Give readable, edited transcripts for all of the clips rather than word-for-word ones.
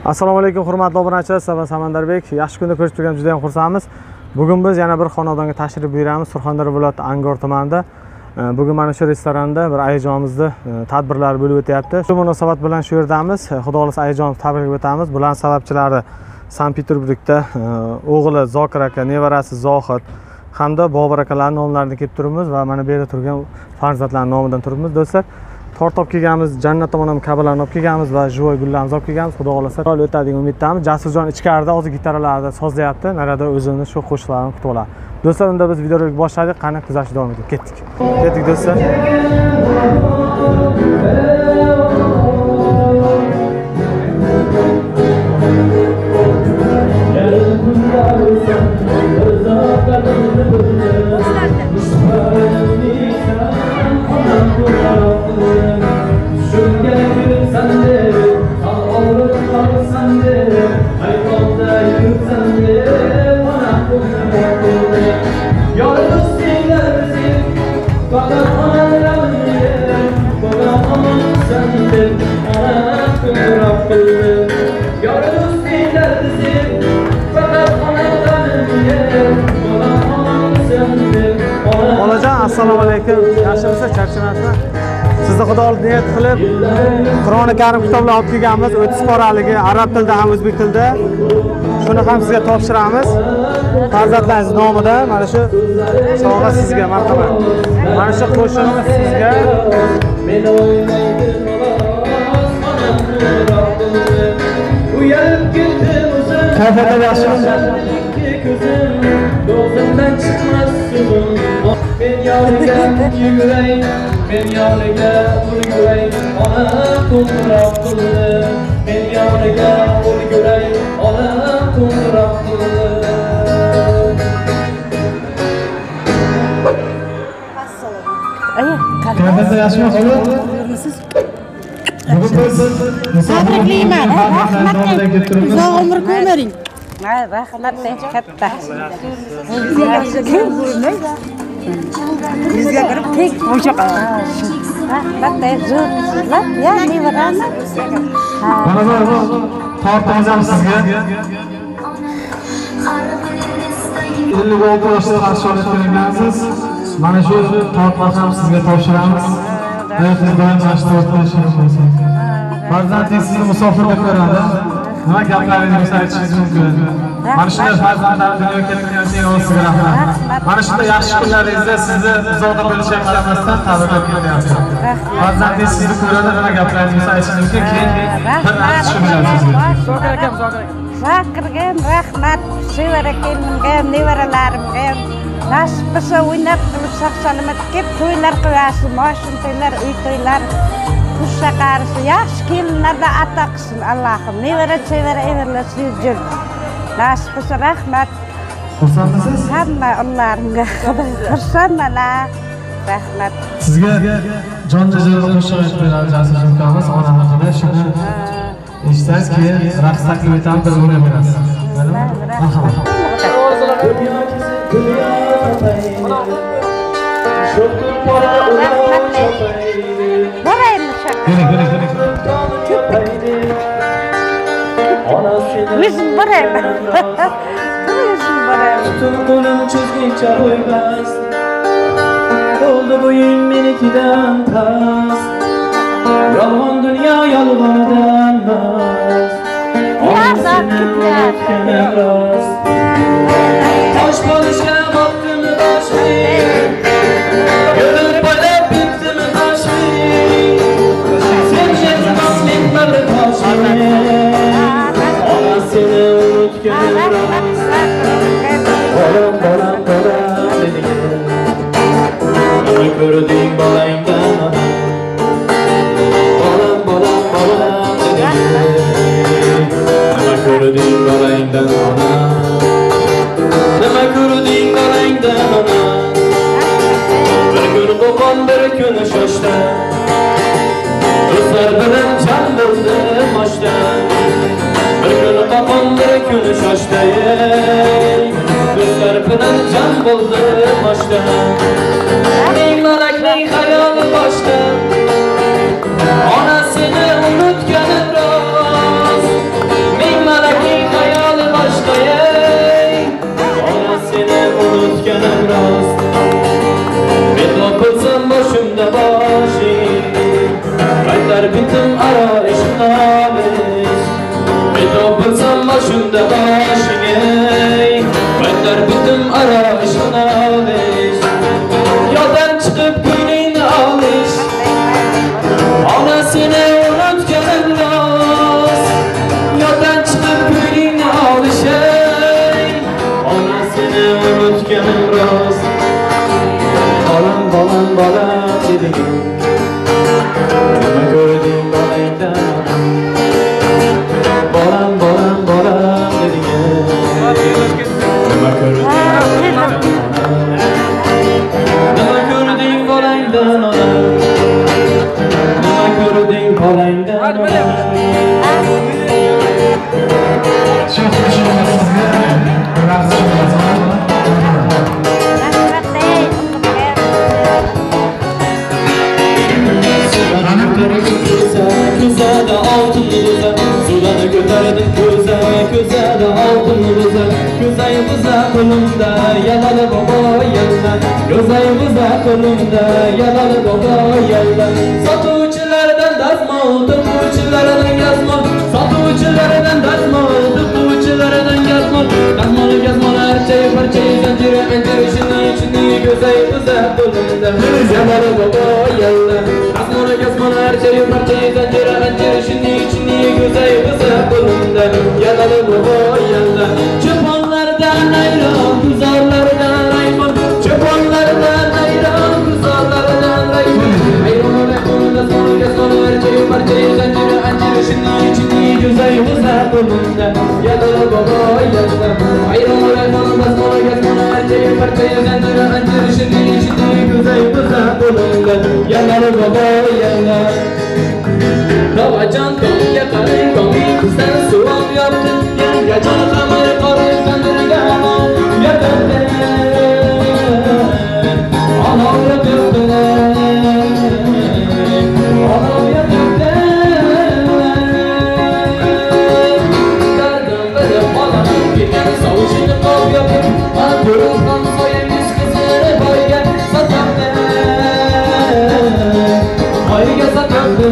Assalomu alaykum hurmatli obunachilar, Sabah Samandarbek. Yaxshi kunda ko'rishib turgan juda ham xursandmiz. Bugun biz yana bir xonadonga tashrif buyuramiz. Surxondaryo viloyati Angor tumanida. Bugun mana shu restoranda bir ayajonimizda tadbirlar bo'lib o'tyapti. Shu munosabat bilan shu yerdamiz. Xudo xolasa ayajonimizni tabriklab o'tamiz. Bularning sababchilari Sankt-Peterburgda o'g'li Zokir aka, nevarasi Zohid hamda Bobur akalarning nomlarini kelib turibmiz va mana bu yerda turgan farzandlarning nomidan turibmiz, do'stlar. Tort olib kelganmiz, jannat tomondan kabalarni olib kelganmiz va juvoy gullarni olib kelganmiz. Xudo xolasa chiroyli o'tadi degan umiddamiz. Jasurjon ichkarida hozir gitaralarni sozlayapti, narada o'zini shu qo'shiqlarni kutib oladi. Do'stlar, unda biz videorolik boshladik, qani kuzatishni davom etdik. Ketdik do'stlar. Olajon, assalomu alaykum. Yaxshimisiz, charchamayapsizmi? Sizni xudo olib niyat qilib Qur'oni Karim kitoblar olib kelganmiz. 30 qoraligi arab tilida ham o'zbek tilida. Shuni ham sizga topshiramiz. Farzandlaringiz nomidan mana shu sovg'a sizga, marhamat. Mana shu qo'shiqimiz sizga. Kayfiyat yaxshimi? Do'zimdan chiqmas suvim. Men yoniga yuguray, men yoniga yuguray, onam qo'ng'iroq qildi. Men yoniga yuguray, onam qo'ng'iroq qildi. Kayfiyat yaxshimi? Siz tabriklayman. Rahmat. Uzoq umr ko'ring. Rahmat katta. Bizga kirib tek qo'shiq. Rahmat zo'rlar. Ya nevarani. Mana bu tortimiz sizga. 56 yoshda qarshi olayotganingiz. Mana shu tortni ham sizga topshiramiz. Hayotingiz doim yaxshi tortda yashaysiz bo'lsin. Farzandingiz sizni musofirda ko'radi. Nima gaplaringizni aytishingiz mumkin? Mana shunday farzandlarni dunyoga keltirganingiz sizga rahmat. Mana shunday yaxshi kunlaringizda sizni uzoqda bo'lishga qaramasdan tabriklab kelyapman. Farzandingiz sizni ko'radi, nima gaplaringizni aytishingiz mumkin? Keyin bir narsa bilasiz. Zokir akam, Zokirga rahmat. Sevar akamga, nevaralarimga nasib bo'lsa o'ynab turib sog'-salomat kelib to'ylar qilasiz, moshin to'ylar, uy to'ylar. Kuşa qarısı, yaxşı kelinlərdə ata qısın Allah'ım. Nevara çevara everləsin yürür. Nasip olsa rahmat. Xursandmisiz? Hamma onlarga xursandlar. Rahmat. Sizga jon-jazoni qo'shiq aytib beradi Jasurjon ukamiz, ona haqida. Shuni eshitsangiz keyin raqs taklif etamiz, bir o'ynab berasiz. Marhamat. Bizim barem. Bizim barem. Tüm kolum çizgiçe uygas. Oldu boyun menikinden tas. Yalvan dünya yalvardan bas. Taş balışa baktım taş değil. Görüp bana bittim taş değil. Sen yazmaz minberle taş değil. Ona seni unut gönül rast. Balam balam balam dediğin. Ama gördüğün balayımdan ana. Balam balam balam dediğin. Ama gördüğün balayımdan ana. Ama gördüğün balayımdan ana. Bir gün kopan bir gün şaştı. Özler bilen can bildim açtı. Bir gün kopan bir gün şaştı. Özler bilen can bildim açtı. Ning malakning hayoli boshda. Onasini unutgani rost. Yoshlaridin ko'zada oltin ro'za. Ko'zay buza qo'limda yalali bobo yalla. Ko'zay buza qo'limda yalali bobo yalla. Sotuvchilardan dazmol, to'quvchilardan gazmol. Sotuvchilardan dazmol, to'quvchilardan gazmol. Gazmol archay parchay zanjiri anjiri shini ko'zay buza qo'limda yalali bobo yalla. Gazmol archay parchay zanjiri anjiri shini ko'zay buza qo'limda yalali bobo yalla. Cho'ponlardan ayron, guzorlardan raymon. Cho'ponlardan ayron, guzorlardan raymon. Ayronlar qo'lida gazmol archay parchay zanjiri anjiri shini ko'zay buza qo'limda yalali bobo yalla. Ayronlar qo'lida gazmol archay parchay zanjiri anjiri shini ko'zay buza qo'limda yalali bobo yalla. Babacan komiga qarang, komikdan suv yopdi. Yangajon xamir qorib tandirga yotdi. Olov yotdi. Olov yotdi. Dardan biri olaning kelgan sovushini qov yopib, Anturgan soyangiz qizini boyga sotdi. Boyga sotdi.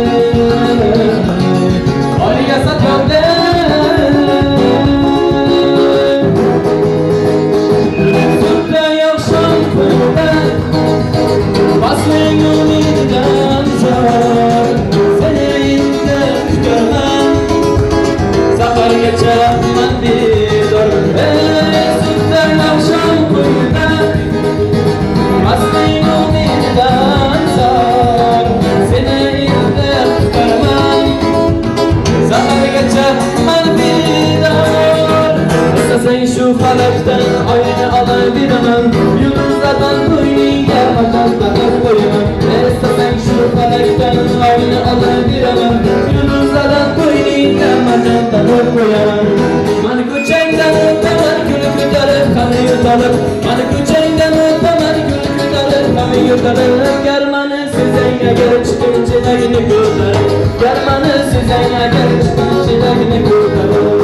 Şu falaktan oyunu alabilirim. Yıldızlardan kuyuya makamdan koyamam. İstersen şu falaktan oyunu alabilirim. Yıldızlardan kuyuya makamdan koyamam. Bana küçükten öpemem, gülü kütarıp kanı yutalım. Bana küçükten öpemem, gülü kütarıp kanı yutalım. Germanı sizeyne gel çıkın çileğini kurtarım. Germanı sizeyne gel çıkın çileğini kurtarım.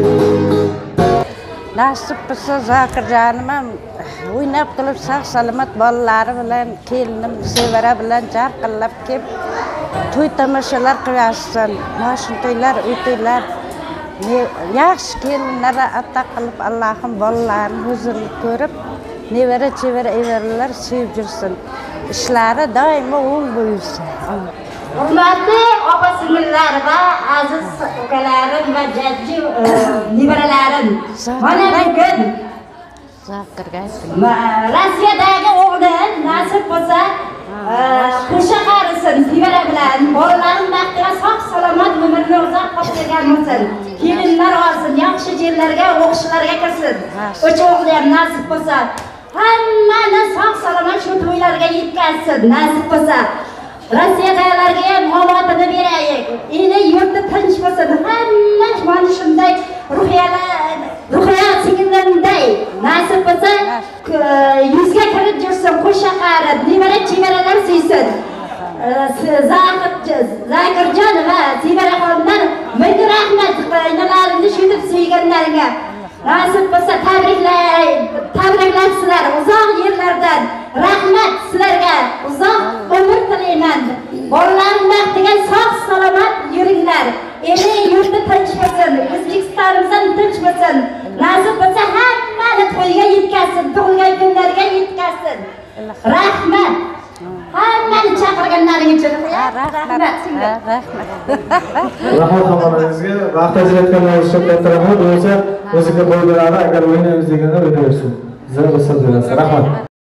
Nasip bo'lsa Zokirjonim o'ynab qilib sog' salomat bolalari bilan kelinim Sevara bilan jarqillab kelib to'y tomoshalar qilyapsan. Mash'um to'ylar, uy to'ylar. Yaxshi kelinlar ata qilib Allohim bolalarini huzurli ko'rib, nevara chevara evaralar sevib yursin. Ishlari doimo o'ng bo'lsin. Hurmatli opa-singillar va aziz ukalarim va jajji nevaralarim. Mana bugun Rossiyadagi o'g'lim nasib bo'lsa qo'sha qarisin nevara bilan bolalarim baxtiga sog' salomat umrni uzoq qoldirgan bo'lsin. Kelinlar olsin, yaxshi yerlarga o'qishlarga kirsin. O'sha o'g'lim nasib bo'lsa hammani sog' salomat shu to'ylarga yetkazsin. Nasib bo'lsa Rossiyadagilarga ham omadini beraylik. Eli yurtda tinch bo'lsin. Hamma mana shunday ruhiyat singillarday nasib bo'lsa yuzga kirib yursin, qo'sha qarib, nevara chevaralar suysin. Zokirjon va Sevaraxonlar ming rahmat qaynalarimni shunday suyganlarga. Nasib bo'lsa tabriklar sizlar uzoq yerlardan. Rahmat sizlarga uzoq umr tilayman. Bolalarim baxtiga sog' salomat yuringlar. Eli yurtda tinch bo'lsin, O'zbekistonimizdan tinch bo'lsin. Nasib bo'lsa hammani to'yga yetkazsin, tug'ilgan kunlarga yetkazsin. Rahmat. Hammani chaqirganlaring uchun rahmat. Rahmat hammangizga. Vaqt ajratganlar uchun katta rahmat. O'ziga qo'ydilar, agar o'ynaymiz deganda o'ynaversin. Sizlar ruxsat berasiz. Rahmat.